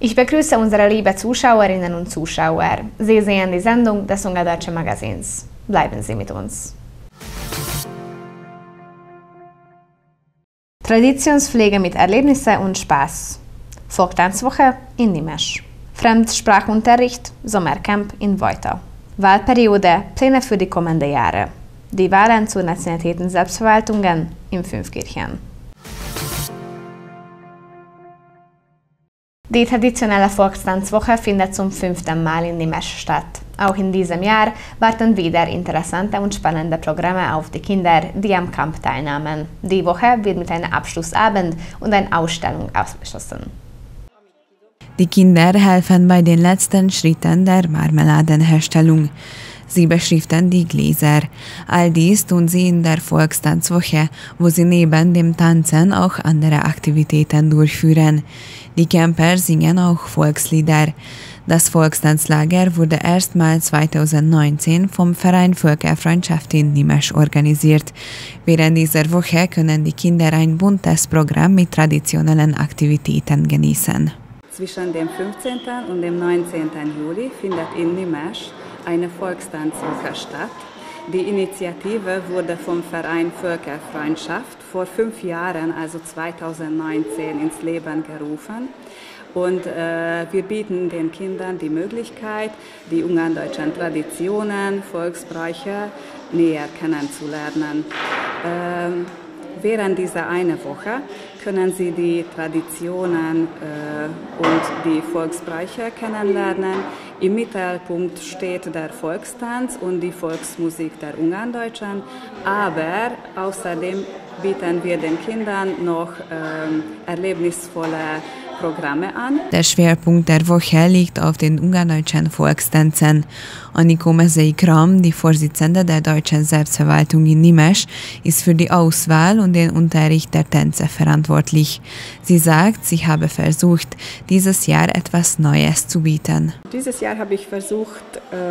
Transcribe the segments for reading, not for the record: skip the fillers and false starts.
Ich begrüße unsere lieben Zuschauerinnen und Zuschauer. Sie sehen die Sendung des Ungar Deutsche Magazins. Bleiben Sie mit uns. Traditionspflege mit Erlebnisse und Spaß. Folktanzwoche in Nimes. Fremdsprachunterricht, Sommercamp in Vojta. Wahlperiode, Pläne für die kommenden Jahre. Die Wahlen zur Nationalitäten Selbstverwaltungen in 5 Kirchen. Die traditionelle Volkstanzwoche findet zum 5. Mal in Nimes statt. Auch in diesem Jahr warten wieder interessante und spannende Programme auf die Kinder, die am Camp teilnahmen. Die Woche wird mit einem Abschlussabend und einer Ausstellung abgeschlossen. Die Kinder helfen bei den letzten Schritten der Marmeladenherstellung. Sie beschriften die Gläser. All dies tun sie in der Volkstanzwoche, wo sie neben dem Tanzen auch andere Aktivitäten durchführen. Die Camper singen auch Volkslieder. Das Volkstanzlager wurde erstmals 2019 vom Verein Völkerfreundschaft in Nimes organisiert. Während dieser Woche können die Kinder ein buntes Programm mit traditionellen Aktivitäten genießen. Zwischen dem 15. und dem 19. Juli findet in Nimes eine Volkstanzwoche statt. Die Initiative wurde vom Verein Völkerfreundschaft vor 5 Jahren, also 2019, ins Leben gerufen. Und wir bieten den Kindern die Möglichkeit, die ungardeutschen Traditionen, Volksbräuche näher kennenzulernen. Während dieser eine Woche können Sie die Traditionen und die Volksbräuche kennenlernen. Im Mittelpunkt steht der Volkstanz und die Volksmusik der Ungardeutschen, aber außerdem bieten wir den Kindern noch erlebnisvolle Programme an. Der Schwerpunkt der Woche liegt auf den ungardeutschen Volkstänzen. Anikó Mezei-Kram, die Vorsitzende der deutschen Selbstverwaltung in Nimes, ist für die Auswahl und den Unterricht der Tänze verantwortlich. Sie sagt, sie habe versucht, dieses Jahr etwas Neues zu bieten. Dieses Jahr habe ich versucht,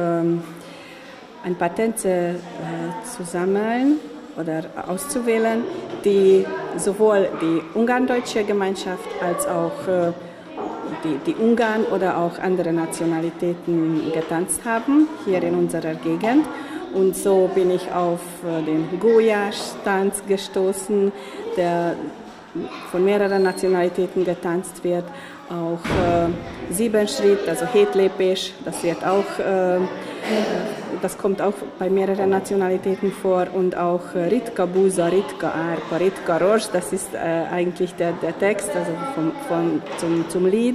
ein paar Tänze zu sammeln oder auszuwählen, die sowohl die ungardeutsche Gemeinschaft als auch die Ungarn oder auch andere Nationalitäten getanzt haben, hier in unserer Gegend. Und so bin ich auf den Golyás-Tanz gestoßen, der von mehreren Nationalitäten getanzt wird. Auch Siebenschritt, also Hétlépés, das kommt auch bei mehreren Nationalitäten vor, und auch Ritka Buza, Ritka Árpa, Ritka Rozs, das ist eigentlich der Text, also vom Lied.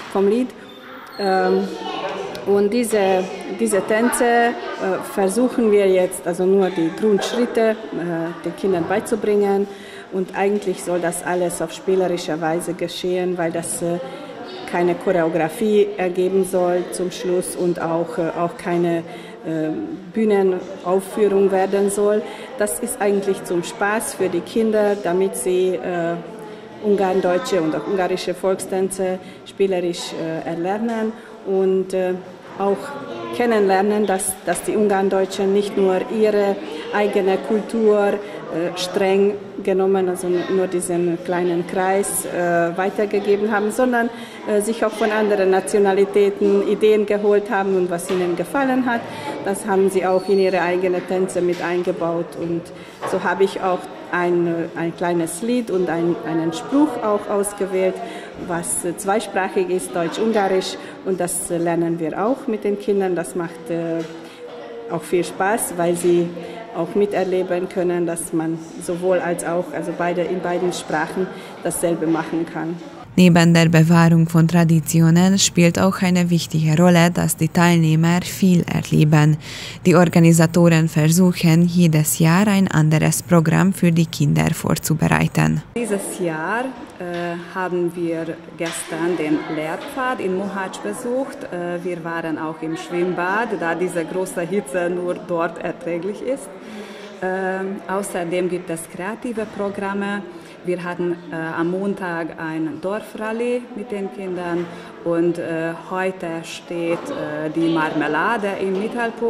Und diese Tänze versuchen wir jetzt, also nur die Grundschritte den Kindern beizubringen, und eigentlich soll das alles auf spielerische Weise geschehen, weil das keine Choreografie ergeben soll zum Schluss und auch keine Bühnenaufführung werden soll. Das ist eigentlich zum Spaß für die Kinder, damit sie ungardeutsche und auch ungarische Volkstänze spielerisch erlernen und auch kennenlernen, dass die Ungardeutschen nicht nur ihre eigene Kultur streng genommen, also nur diesen kleinen Kreis weitergegeben haben, sondern sich auch von anderen Nationalitäten Ideen geholt haben, und was ihnen gefallen hat, das haben sie auch in ihre eigenen Tänze mit eingebaut. Und so habe ich auch ein kleines Lied und einen Spruch auch ausgewählt, was zweisprachig ist, Deutsch-Ungarisch, und das lernen wir auch mit den Kindern. Das macht auch viel Spaß, weil sie auch miterleben können, dass man sowohl als auch, also in beiden Sprachen dasselbe machen kann. Neben der Bewahrung von Traditionen spielt auch eine wichtige Rolle, dass die Teilnehmer viel erleben. Die Organisatoren versuchen jedes Jahr ein anderes Programm für die Kinder vorzubereiten. Dieses Jahr haben wir gestern den Lehrpfad in Mohács besucht. Wir waren auch im Schwimmbad, da diese große Hitze nur dort erträglich ist. Außerdem gibt es kreative Programme. Wir hatten am Montag ein Dorfrallye mit den Kindern, und heute steht die Marmelade im Mittelpunkt.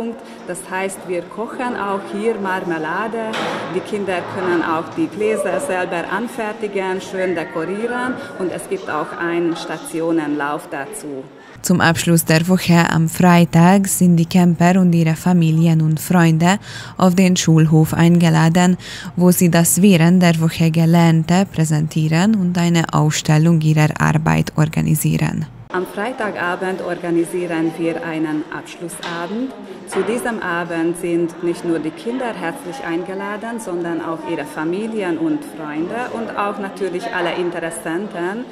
Das heißt, wir kochen auch hier Marmelade. Die Kinder können auch die Gläser selber anfertigen, schön dekorieren und es gibt auch einen Stationenlauf dazu. Zum Abschluss der Woche am Freitag sind die Camper und ihre Familien und Freunde auf den Schulhof eingeladen, wo sie das während der Woche Gelernte präsentieren und eine Ausstellung ihrer Arbeit organisieren. Am Freitagabend organisieren wir einen Abschlussabend. Zu diesem Abend sind nicht nur die Kinder herzlich eingeladen, sondern auch ihre Familien und Freunde und auch natürlich alle Interessenten.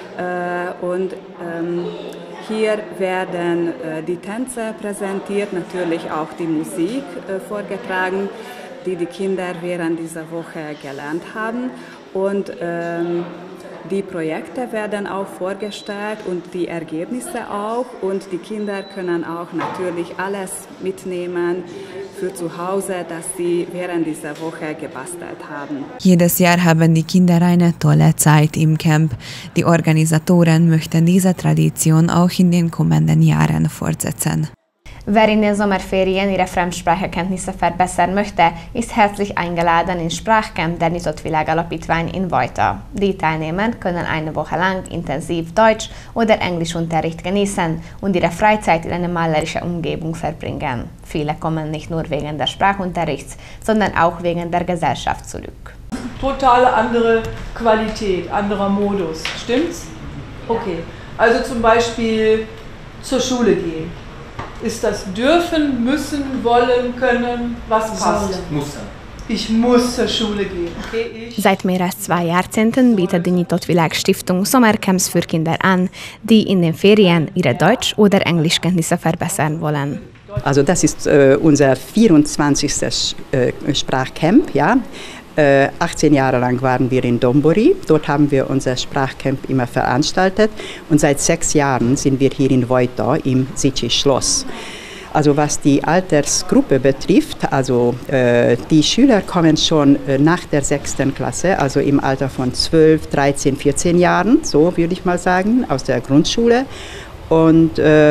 Hier werden die Tänze präsentiert, natürlich auch die Musik vorgetragen, die die Kinder während dieser Woche gelernt haben. Und die Projekte werden auch vorgestellt und die Ergebnisse auch. Und die Kinder können auch natürlich alles mitnehmen für zu Hause, das sie während dieser Woche gebastelt haben. Jedes Jahr haben die Kinder eine tolle Zeit im Camp. Die Organisatoren möchten diese Tradition auch in den kommenden Jahren fortsetzen. Wer in den Sommerferien ihre Fremdsprachekenntnisse verbessern möchte, ist herzlich eingeladen ins Sprachcamp der Nyitott Világ Alapítvány in Vojta. Die Teilnehmer können eine Woche lang intensiv Deutsch- oder Englischunterricht genießen und ihre Freizeit in einer malerischen Umgebung verbringen. Viele kommen nicht nur wegen des Sprachunterrichts, sondern auch wegen der Gesellschaft zurück. Totale andere Qualität, anderer Modus, stimmt's? Okay, also zum Beispiel zur Schule gehen. Ist das dürfen, müssen, wollen, können, was passt? Ich muss zur Schule gehen. Okay, Seit mehr als 2 Jahrzehnten bietet die Nyitott Világ Stiftung Sommercamps für Kinder an, die in den Ferien ihre Deutsch- oder Englischkenntnisse verbessern wollen. Also das ist unser 24. Sprachcamp, ja. 18 Jahre lang waren wir in Dombori, dort haben wir unser Sprachcamp immer veranstaltet und seit 6 Jahren sind wir hier in Vojta im Zichy-Schloss. Also was die Altersgruppe betrifft, also die Schüler kommen schon nach der 6. Klasse, also im Alter von 12, 13, 14 Jahren, so würde ich mal sagen, aus der Grundschule und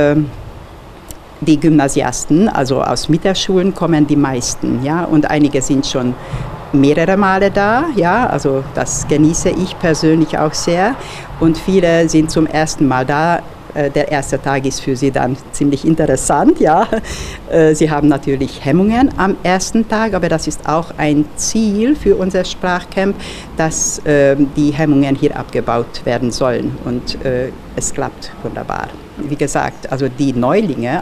die Gymnasiasten, also aus Mittelschulen, kommen die meisten, ja, und einige sind schon mehrere Male da, ja, also das genieße ich persönlich auch sehr und viele sind zum ersten Mal da. Der erste Tag ist für sie dann ziemlich interessant, ja. Sie haben natürlich Hemmungen am ersten Tag, aber das ist auch ein Ziel für unser Sprachcamp, dass die Hemmungen hier abgebaut werden sollen und es klappt wunderbar. Wie gesagt, also die Neulinge,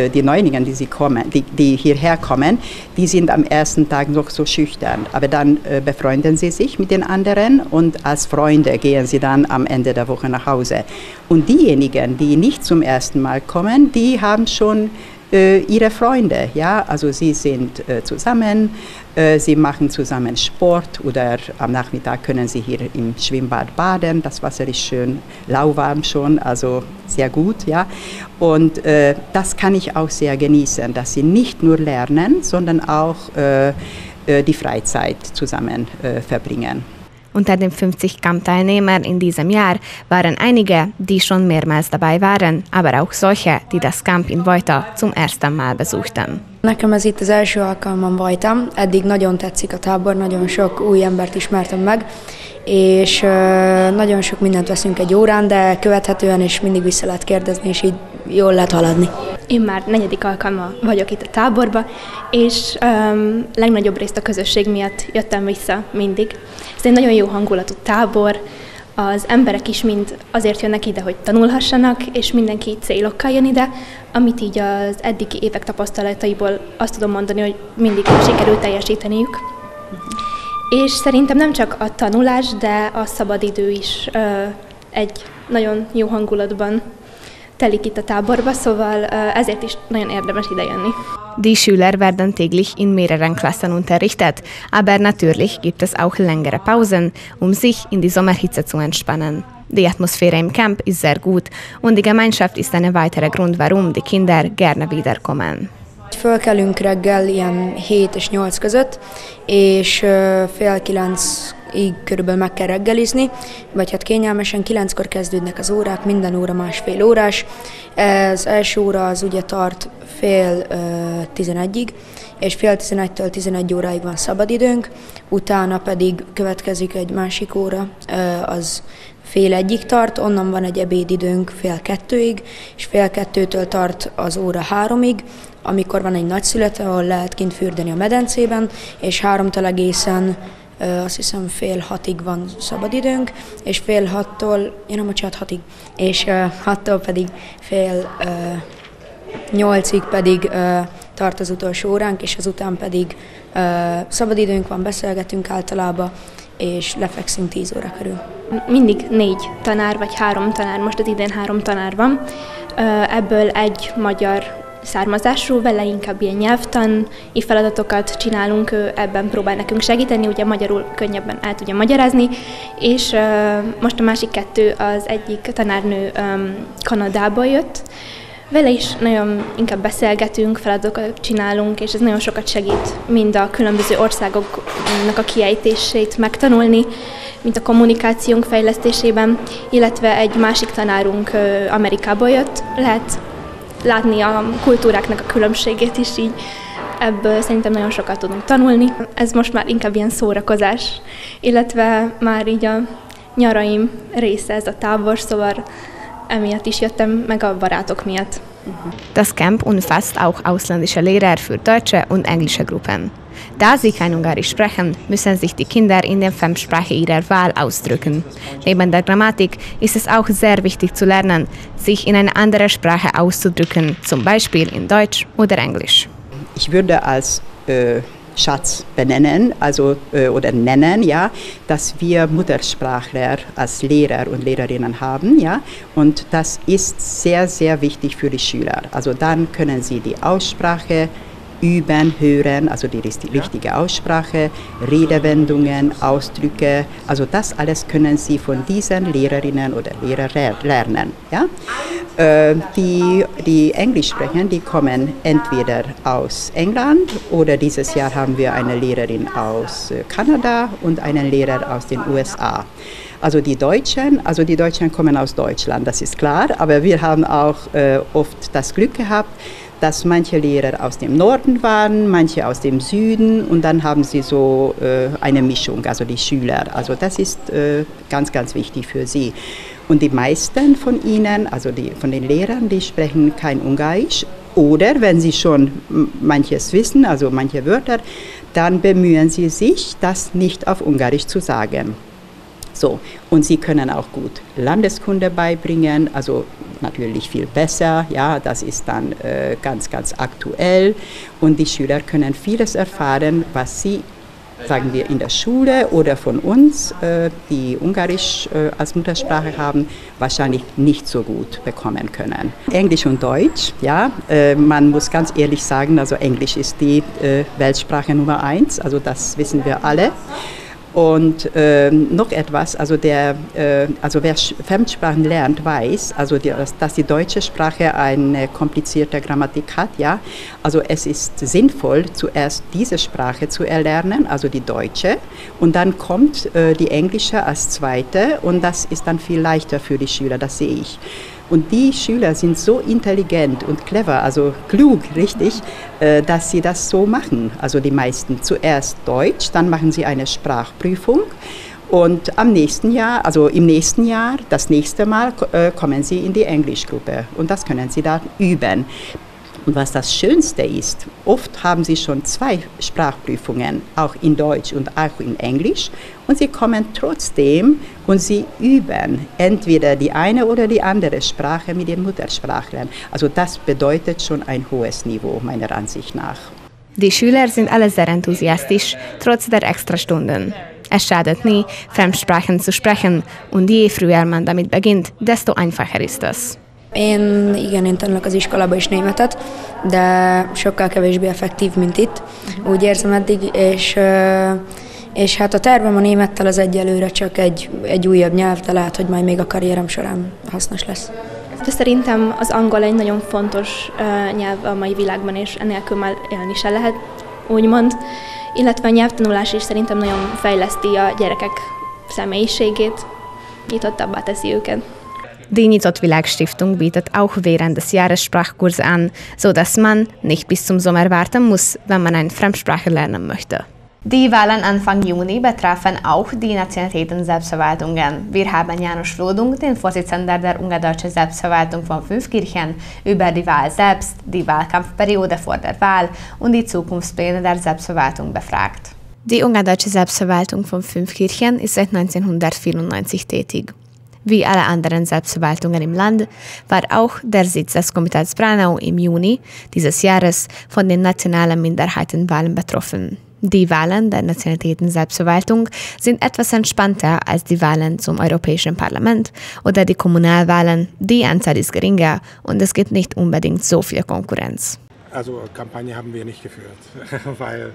die hierher kommen, die sind am ersten Tag noch so schüchtern, aber dann befreunden sie sich mit den anderen und als Freunde gehen sie dann am Ende der Woche nach Hause. Und diejenigen, die nicht zum ersten Mal kommen, die haben schon ihre Freunde, ja, also sie sind zusammen, sie machen zusammen Sport oder am Nachmittag können sie hier im Schwimmbad baden, das Wasser ist schön lauwarm schon, also sehr gut, ja, und das kann ich auch sehr genießen, dass sie nicht nur lernen, sondern auch die Freizeit zusammen verbringen. Unter den 50 Camp-Teilnehmern in diesem Jahr waren einige, die schon mehrmals dabei waren, aber auch solche, die das Camp in Vojta zum ersten Mal besuchten. Nekem ez itt az első alkalmam voltam, eddig nagyon tetszik a tábor, nagyon sok új embert ismertem meg, és nagyon sok mindent veszünk egy órán, de követhetően és mindig vissza lehet kérdezni, és így jól lehet haladni. Én már 4. alkalma vagyok itt a táborba, és legnagyobb részt a közösség miatt jöttem vissza mindig. Ez egy nagyon jó hangulatú tábor, az emberek is mind azért jönnek ide, hogy tanulhassanak, és mindenki célokkal jön ide, amit így az eddigi évek tapasztalataiból azt tudom mondani, hogy mindig sikerült teljesíteniük. És szerintem nem csak a tanulás, de a szabadidő is egy nagyon jó hangulatban telik itt a táborba, szóval ezért is nagyon érdemes idejönni. Die Schüler werden täglich in mehreren Klassen unterrichtet, aber natürlich gibt es auch längere Pausen, sich in die Sommerhitze zu entspannen. Die Atmosphäre im Camp ist sehr gut und die Gemeinschaft ist ein weiterer Grund, warum die Kinder gerne wiederkommen. Fölkelünk reggel ilyen 7 és 8 között, és fél 9 így körülbelül meg kell reggelizni, vagy hát kényelmesen 9-kor kezdődnek az órák, minden óra 1,5 órás. Az első óra az ugye tart fél 11-ig, és fél 11-től 11 óráig van szabadidőnk, utána pedig következik egy másik óra, az fél 1-ig tart, onnan van egy ebédidőnk fél 2-ig, és fél 2-től tart az óra 3-ig, amikor van egy nagyszület, ahol lehet kint fürdeni a medencében, és 3-tól egészen azt hiszem fél 6-ig van szabadidőnk, és fél 6-tól, 6-ig, és 6-tól pedig fél 8-ig pedig tart az utolsó óránk, és azután pedig szabadidőnk van, beszélgetünk általában, és lefekszünk 10 óra körül. Mindig 4 tanár, vagy 3 tanár, most az idén 3 tanár van. Ebből egy magyar származású, vele inkább ilyen nyelvtani feladatokat csinálunk, ebben próbál nekünk segíteni, ugye magyarul könnyebben el tudja magyarázni, és most a másik 2, az egyik tanárnő Kanadából jött, vele is nagyon inkább beszélgetünk, feladatokat csinálunk, és ez nagyon sokat segít mind a különböző országoknak a kiejtését megtanulni, mint a kommunikációnk fejlesztésében, illetve egy másik tanárunk Amerikából jött, lehet látni a kultúráknak a különbségét is, így ebből szerintem nagyon sokat tudunk tanulni. Ez most már inkább ilyen szórakozás, illetve már így a nyaraim része ez a tábor, szóval emiatt is jöttem, meg a barátok miatt. Das Camp umfasst auch ausländische Lehrer für deutsche und englische Gruppen. Da sie kein Ungarisch sprechen, müssen sich die Kinder in der Fremdsprache ihrer Wahl ausdrücken. Neben der Grammatik ist es auch sehr wichtig zu lernen, sich in eine andere Sprache auszudrücken, zum Beispiel in Deutsch oder Englisch. Ich würde als Schatz benennen, oder nennen, ja, dass wir Muttersprachler als Lehrer und Lehrerinnen haben, ja, und das ist sehr, sehr wichtig für die Schüler. Also dann können sie die Aussprache üben, hören, also die richtige Aussprache, Redewendungen, Ausdrücke, also das alles können Sie von diesen Lehrerinnen oder Lehrern lernen. Ja? Die Englisch sprechen, die kommen entweder aus England oder dieses Jahr haben wir eine Lehrerin aus Kanada und einen Lehrer aus den USA. Also die Deutschen kommen aus Deutschland, das ist klar, aber wir haben auch oft das Glück gehabt, dass manche Lehrer aus dem Norden waren, manche aus dem Süden und dann haben sie so eine Mischung, also die Schüler. Also das ist ganz, ganz wichtig für sie. Und die meisten von ihnen, von den Lehrern, die sprechen kein Ungarisch oder wenn sie schon manches wissen, also manche Wörter, dann bemühen sie sich, das nicht auf Ungarisch zu sagen. So, und sie können auch gut Landeskunde beibringen, also natürlich viel besser, ja, das ist dann ganz, ganz aktuell und die Schüler können vieles erfahren, was sie, sagen wir, in der Schule oder von uns, die Ungarisch als Muttersprache haben, wahrscheinlich nicht so gut bekommen können. Englisch und Deutsch, ja, man muss ganz ehrlich sagen, also Englisch ist die Weltsprache Nummer 1, also das wissen wir alle. Und noch etwas, wer Fremdsprachen lernt, weiß, dass die deutsche Sprache eine komplizierte Grammatik hat, ja. Also es ist sinnvoll, zuerst diese Sprache zu erlernen, also die deutsche, und dann kommt die englische als zweite und das ist dann viel leichter für die Schüler, das sehe ich. Und die Schüler sind so intelligent und clever, also klug, richtig, dass sie das so machen. Also die meisten zuerst Deutsch, dann machen sie eine Sprachprüfung und im nächsten Jahr, das nächste Mal, kommen sie in die Englischgruppe und das können sie dann üben. Und was das Schönste ist, oft haben sie schon 2 Sprachprüfungen, auch in Deutsch und auch in Englisch, und sie kommen trotzdem und sie üben entweder die eine oder die andere Sprache mit den Muttersprachlern. Also das bedeutet schon ein hohes Niveau, meiner Ansicht nach. Die Schüler sind alle sehr enthusiastisch, trotz der Extrastunden. Es schadet nie, Fremdsprachen zu sprechen, und je früher man damit beginnt, desto einfacher ist es. Én tanulok az iskolában is németet, de sokkal kevésbé effektív, mint itt, úgy érzem eddig, és hát a tervem a némettel az egyelőre csak egy újabb nyelv, de lehet, hogy majd még a karrierem során hasznos lesz. De szerintem az angol egy nagyon fontos nyelv a mai világban, és enélkül már élni se lehet, úgymond. illetve a nyelvtanulás is szerintem nagyon fejleszti a gyerekek személyiségét, nyitottabbá teszi őket. Die Nyitott-Világ-Stiftung bietet auch während des Jahres Sprachkurse an, sodass man nicht bis zum Sommer warten muss, wenn man eine Fremdsprache lernen möchte. Die Wahlen Anfang Juni betrafen auch die Nationalitäten-Selbstverwaltungen. Wir haben János Flódung, den Vorsitzenden der Ungardeutschen Selbstverwaltung von Fünfkirchen, über die Wahl selbst, die Wahlkampfperiode vor der Wahl und die Zukunftspläne der Selbstverwaltung befragt. Die Ungardeutsche Selbstverwaltung von Fünfkirchen ist seit 1994 tätig. Wie alle anderen Selbstverwaltungen im Land war auch der Sitz des Komitees Braunau im Juni dieses Jahres von den nationalen Minderheitenwahlen betroffen. Die Wahlen der Nationalitäten-Selbstverwaltung sind etwas entspannter als die Wahlen zum Europäischen Parlament oder die Kommunalwahlen. Die Anzahl ist geringer und es gibt nicht unbedingt so viel Konkurrenz. Also Kampagne haben wir nicht geführt, weil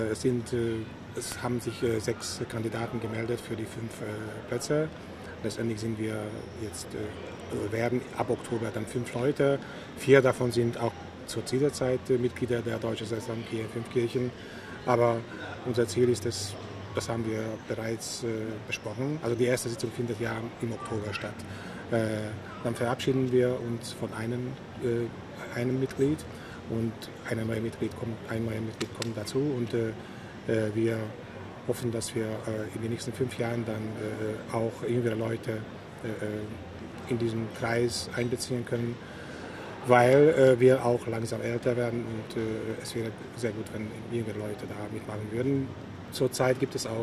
es haben sich 6 Kandidaten gemeldet für die 5 Plätze. Letztendlich sind wir jetzt, werden ab Oktober dann 5 Leute. 4 davon sind auch zur dieser Zeit Mitglieder der Deutschen Selbstverwaltung hier in Fünfkirchen. Aber unser Ziel ist, das haben wir bereits besprochen. Also die erste Sitzung findet ja im Oktober statt. Dann verabschieden wir uns von einem Mitglied und ein neues Mitglied kommt dazu. Und wir hoffen, dass wir in den nächsten 5 Jahren dann auch jüngere Leute in diesen Kreis einbeziehen können, weil wir auch langsam älter werden und es wäre sehr gut, wenn jüngere Leute da mitmachen würden. Zurzeit gibt es auch,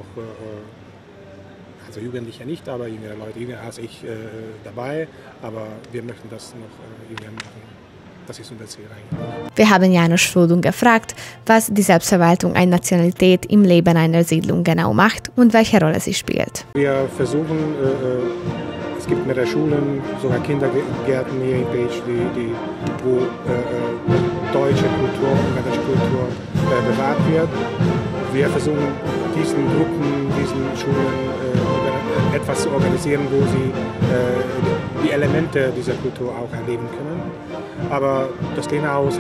also Jugendliche nicht, aber jüngere Leute, jünger als ich dabei, aber wir möchten das noch jünger machen. Das ist unser Ziel eigentlich. Wir haben János Flódung gefragt, was die Selbstverwaltung einer Nationalität im Leben einer Siedlung genau macht und welche Rolle sie spielt. Wir versuchen, es gibt mehrere Schulen, sogar Kindergärten hier in Pécs, wo deutsche Kultur, ungarische Kultur bewahrt wird. Wir versuchen diesen Gruppen, diesen Schulen etwas zu organisieren, wo sie die Elemente dieser Kultur auch erleben können. Aber das Lehnerhaus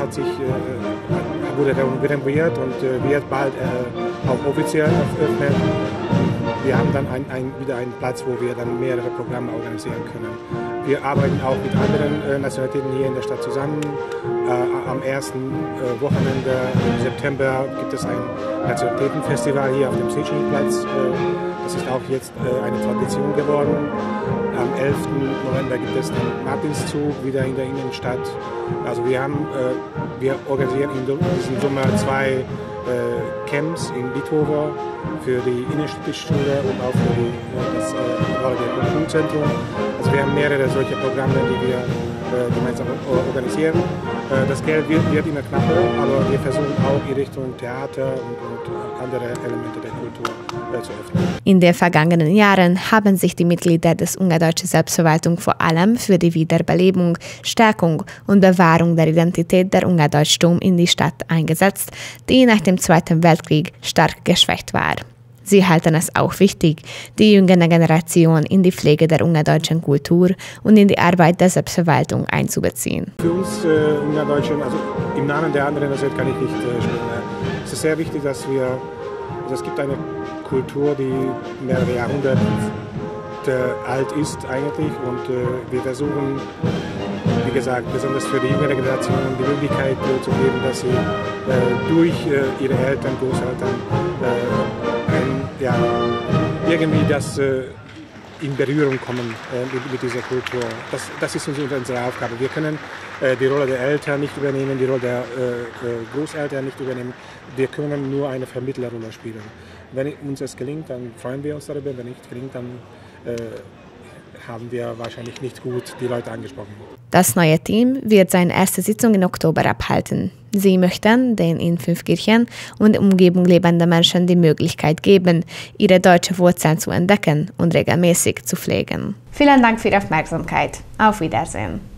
wurde renoviert und wird bald auch offiziell eröffnet. Wir haben dann wieder einen Platz, wo wir dann mehrere Programme organisieren können. Wir arbeiten auch mit anderen Nationalitäten hier in der Stadt zusammen. Am ersten Wochenende im September gibt es ein Nationalitätenfestival hier auf dem Sitschenplatz. Das ist auch jetzt eine Tradition geworden. Am 11. November gibt es den Martinszug wieder in der Innenstadt. Also wir organisieren in diesem Sommer 2 Camps in Bitover für die innenstädtische Schule und auch für das Kulturzentrum. Also wir haben mehrere solche Programme, die wir gemeinsam organisieren. Das Geld wird immer knapper, aber wir versuchen auch in Richtung Theater und andere Elemente der Kultur zu öffnen. In den vergangenen Jahren haben sich die Mitglieder des Ungardeutschen Selbstverwaltung vor allem für die Wiederbelebung, Stärkung und Bewahrung der Identität der Ungardeutschtum in die Stadt eingesetzt, die nach dem Zweiten Weltkrieg stark geschwächt war. Sie halten es auch wichtig, die jüngere Generation in die Pflege der ungardeutschen Kultur und in die Arbeit der Selbstverwaltung einzubeziehen. Für uns Ungardeutschen, also im Namen der anderen Nation kann ich nicht sprechen. Es ist sehr wichtig, dass es gibt eine Kultur, die mehrere Jahrhunderte alt ist eigentlich und wir versuchen, wie gesagt, besonders für die jüngere Generation die Möglichkeit zu geben, dass sie durch ihre Eltern, Großeltern irgendwie in Berührung kommen mit dieser Kultur. Das ist unsere Aufgabe. Wir können die Rolle der Eltern nicht übernehmen, die Rolle der Großeltern nicht übernehmen. Wir können nur eine Vermittlerrolle spielen. Wenn uns das gelingt, dann freuen wir uns darüber. Wenn nicht gelingt, dann haben wir wahrscheinlich nicht gut die Leute angesprochen. Das neue Team wird seine erste Sitzung im Oktober abhalten. Sie möchten den in Fünfkirchen und der Umgebung lebenden Menschen die Möglichkeit geben, ihre deutsche Wurzeln zu entdecken und regelmäßig zu pflegen. Vielen Dank für die Aufmerksamkeit. Auf Wiedersehen.